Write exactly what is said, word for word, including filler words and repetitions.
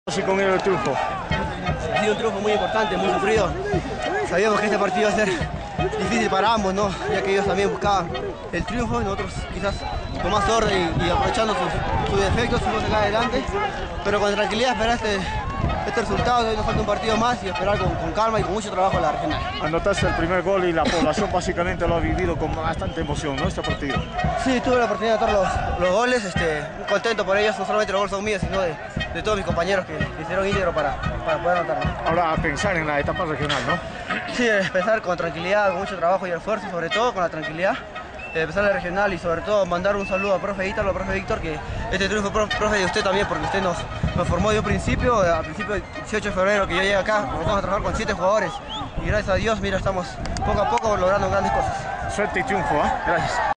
Sí, con el triunfo. Ha sido un triunfo muy importante, muy sufrido. Sabíamos que este partido iba a ser difícil para ambos, ¿no? Ya que ellos también buscaban el triunfo y nosotros quizás con más orden y, y aprovechando sus, sus defectos fuimos acá adelante. Pero con tranquilidad esperar este, este resultado. Hoy nos falta un partido más y esperar con, con calma y con mucho trabajo a la regional. Anotaste el primer gol y la población básicamente lo ha vivido con bastante emoción, ¿no? Este partido. Sí, tuve la oportunidad de anotar los, los goles, este, muy contento por ellos, no solamente los goles son míos, sino de, de todos mis compañeros que, que hicieron íntegro para, para poder anotar, ¿no? Ahora a pensar en la etapa regional, ¿no? Sí, empezar con tranquilidad, con mucho trabajo y esfuerzo, sobre todo con la tranquilidad. Empezar la regional y sobre todo mandar un saludo a profe Ítalo, a profe Víctor, que este triunfo profe de usted también, porque usted nos, nos formó de un principio, a principio del dieciocho de febrero que yo llegué acá, comenzamos a trabajar con siete jugadores y gracias a Dios, mira, estamos poco a poco logrando grandes cosas. Suerte y triunfo, ¿eh? Gracias.